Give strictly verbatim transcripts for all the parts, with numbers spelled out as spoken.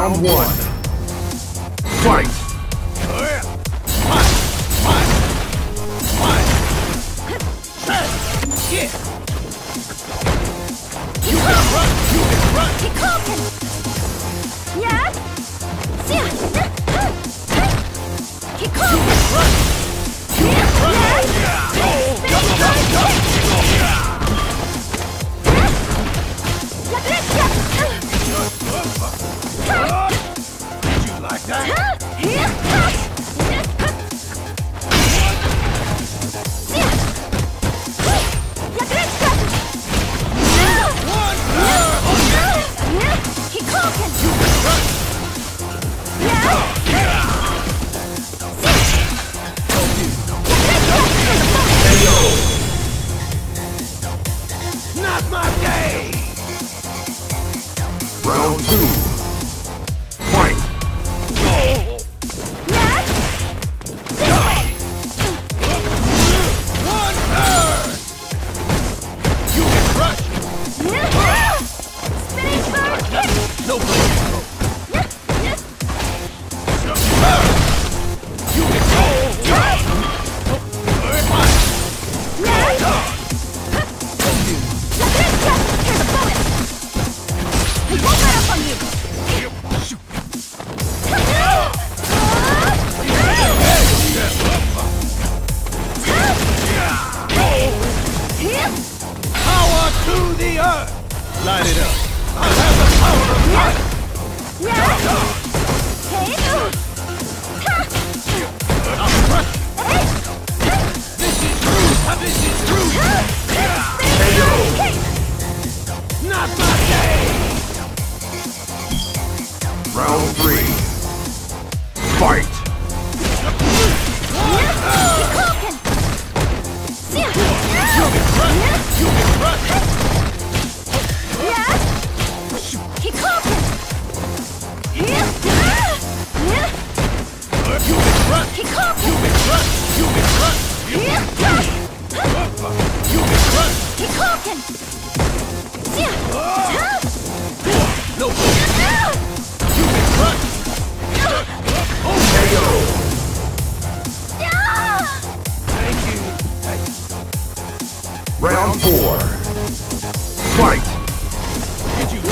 Round one. Fight! You can run! You can run! Yeah? Yeah! You can run! You can run! Did you like that? Did you Not my day! Round two. Fight! One third! You can crush! Spinning bird kick! No place! You can go! Power to the earth! Light it up! I have the power of light! I'll crush you! This is true! This is true! Not my day! Round three. Fight! You can crush! You can crush! You can crush! You can crush! You can crush! You can crush! You can crush! No! You can crush! K O! Thank you! Round four. Fight! Did you?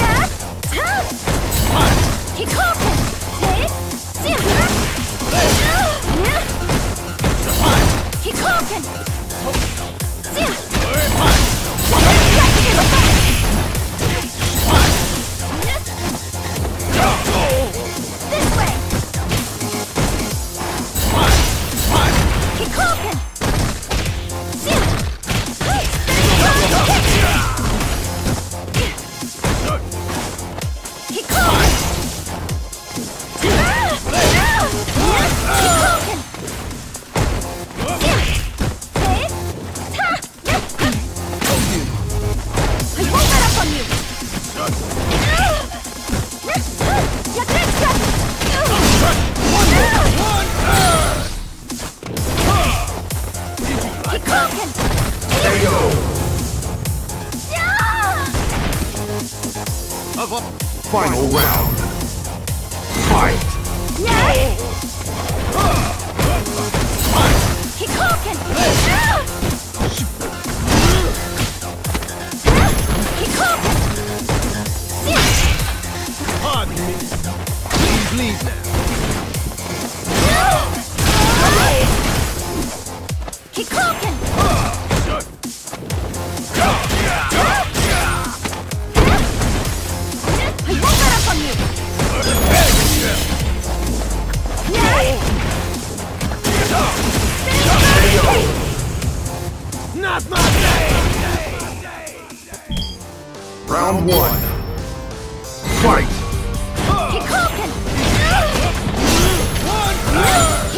Final round. Fight! Pardon me. Please leave now. Not my day! Round one. Fight! One third!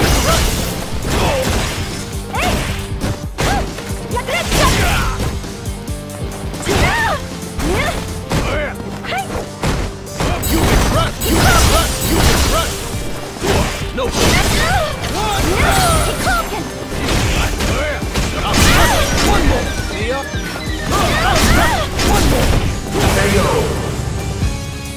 You can crush! You can crush! You can crush! No! One third! I'll crush it! One more! Yep. I'll crush it! One more! K O!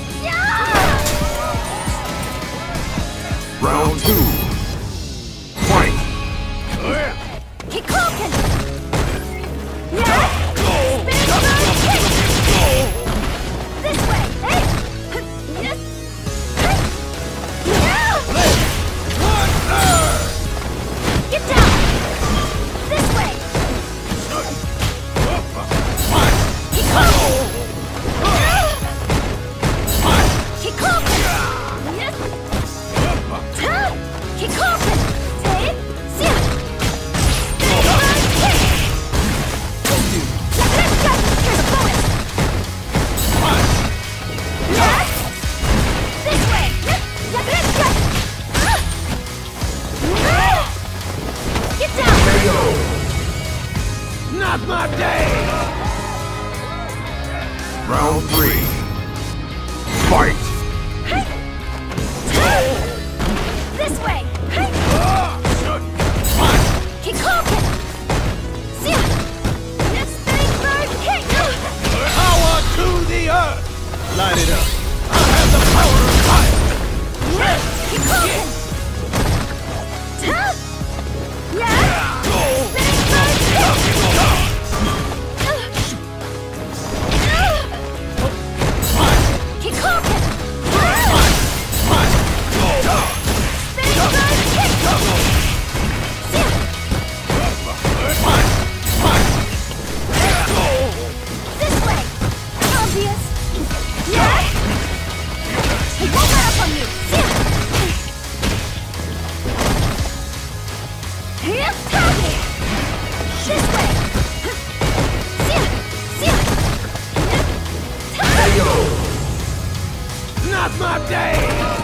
Keep cooking! Yeah! Spinning kick! This way! Hey! Yes! Yeah! Get down! This way! Keep cooking! Keep cooking! Yes! Keep cooking! Take! See! Not my day! Round three. Fight! This way! Keep cooking! See? Yes, spinning bird kick! Power to the earth! Light it up! I have the power of fire! Keep cooking! Yeah! Spinning bird kick! Keep cooking! Spinning bird kick! See? This way! Obvious! Yeah! Hey, won't let up on you! See? Here, target! This way! See? See? Not my day!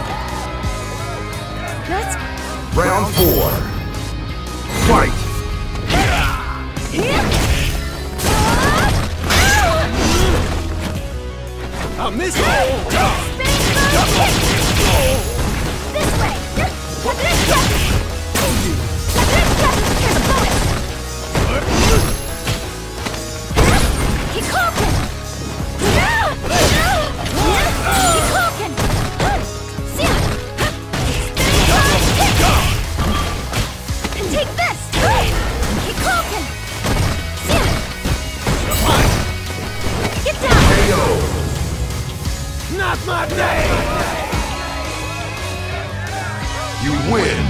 Let's Round four. Fight! here! I missed it! Spinning bird kick! This way! Here's a bonus! Keep cooking! Keep cooking! See? Spinning bird kick! And take this! Keep cooking! See? Get down! K O. Not my day! You win!